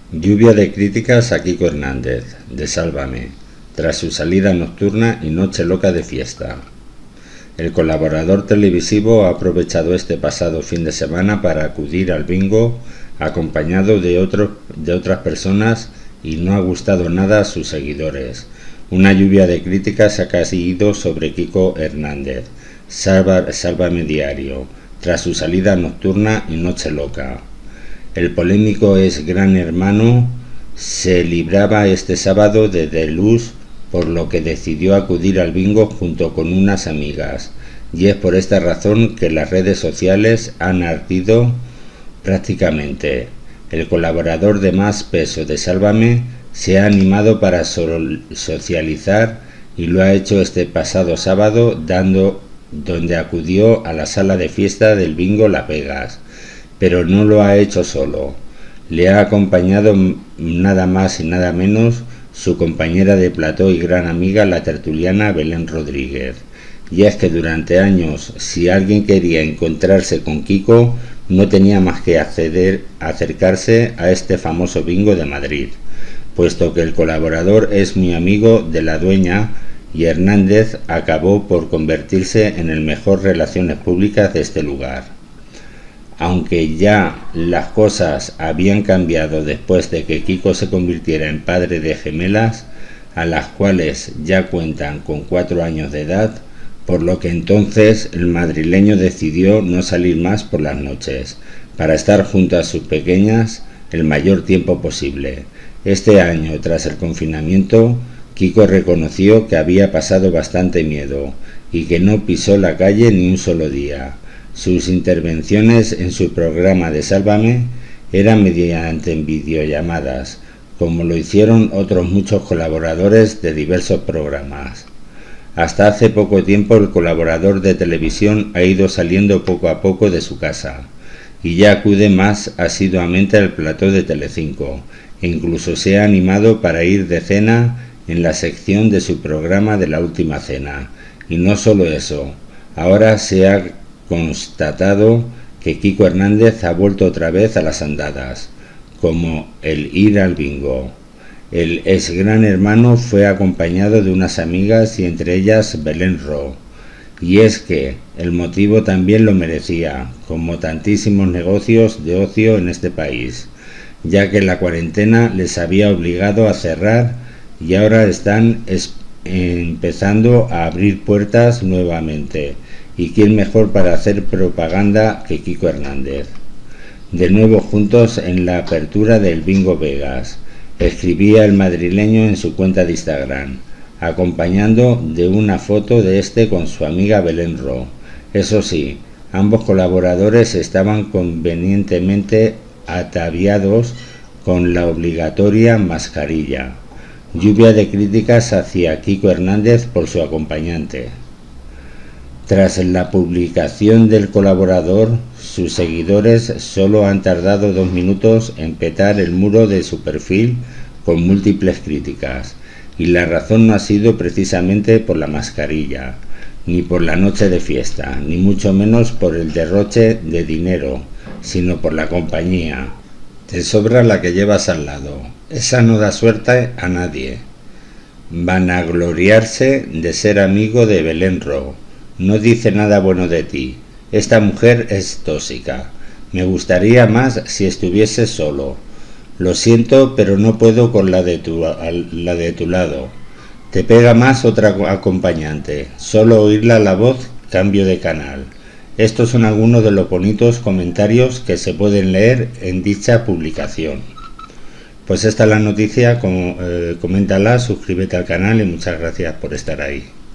Lluvia de críticas a Kiko Hernández, de Sálvame, tras su salida nocturna y noche loca de fiesta. El colaborador televisivo ha aprovechado este pasado fin de semana para acudir al bingo acompañado de otras personas y no ha gustado nada a sus seguidores. Una lluvia de críticas ha caído sobre Kiko Hernández, Sálvame Diario, tras su salida nocturna y noche loca. El polémico ex Gran Hermano se libraba este sábado de luz, por lo que decidió acudir al bingo junto con unas amigas, y es por esta razón que las redes sociales han ardido prácticamente. El colaborador de más peso de Sálvame se ha animado para socializar y lo ha hecho este pasado sábado donde acudió a la sala de fiesta del bingo Las Vegas, pero no lo ha hecho solo. Le ha acompañado nada más y nada menos su compañera de plató y gran amiga, la tertuliana Belén Rodríguez. Y es que durante años, si alguien quería encontrarse con Kiko, no tenía más que acercarse a este famoso bingo de Madrid, puesto que el colaborador es muy amigo de la dueña, y Hernández acabó por convertirse en el mejor relaciones públicas de este lugar. Aunque ya las cosas habían cambiado después de que Kiko se convirtiera en padre de gemelas, a las cuales ya cuentan con 4 años de edad, por lo que entonces el madrileño decidió no salir más por las noches, para estar junto a sus pequeñas el mayor tiempo posible. Este año, tras el confinamiento, Kiko reconoció que había pasado bastante miedo y que no pisó la calle ni un solo día. Sus intervenciones en su programa de Sálvame eran mediante videollamadas, como lo hicieron otros muchos colaboradores de diversos programas. Hasta hace poco tiempo el colaborador de televisión ha ido saliendo poco a poco de su casa y ya acude más asiduamente al plató de Telecinco, e incluso se ha animado para ir de cena en la sección de su programa de La Última Cena. Y no solo eso, ahora se ha constatado que Kiko Hernández ha vuelto otra vez a las andadas, como el ir al bingo. El ex Gran Hermano fue acompañado de unas amigas y entre ellas Belén Ro. Y es que el motivo también lo merecía, como tantísimos negocios de ocio en este país, ya que la cuarentena les había obligado a cerrar y ahora están empezando a abrir puertas nuevamente. ¿Y quién mejor para hacer propaganda que Kiko Hernández? De nuevo juntos en la apertura del Bingo Vegas, escribía el madrileño en su cuenta de Instagram, acompañando de una foto de este con su amiga Belén Ro. Eso sí, ambos colaboradores estaban convenientemente ataviados con la obligatoria mascarilla. Lluvia de críticas hacia Kiko Hernández por su acompañante. Tras la publicación del colaborador, sus seguidores solo han tardado 2 minutos en petar el muro de su perfil con múltiples críticas, y la razón no ha sido precisamente por la mascarilla, ni por la noche de fiesta, ni mucho menos por el derroche de dinero, sino por la compañía. Te sobra la que llevas al lado, esa no da suerte a nadie. Vanagloriarse de ser amigo de Belén Ro. No dice nada bueno de ti. Esta mujer es tóxica. Me gustaría más si estuviese solo. Lo siento, pero no puedo con la de tu lado. Te pega más otra acompañante. Solo oírla la voz, cambio de canal. Estos son algunos de los bonitos comentarios que se pueden leer en dicha publicación. Pues esta es la noticia, coméntala, suscríbete al canal y muchas gracias por estar ahí.